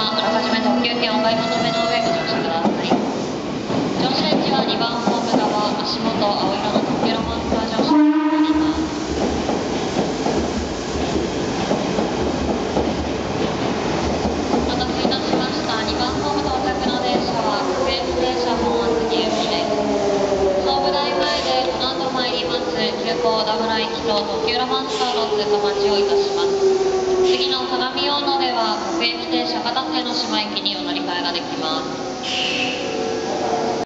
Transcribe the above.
様、あらかじめ特急券をお買い求めの上ご乗車ください。乗車位置は2番ホーム側、足元青色の特急ロマンスカー乗車になります。お待たせいたしました。2番ホーム到着の電車は各駅停車本厚木行きです。総武台前でこの後参ります急行小田村行きと特急ロマンスカーの通過待ちをいたします。次の相模大野では各駅停車片瀬の島駅にお乗り換えができます。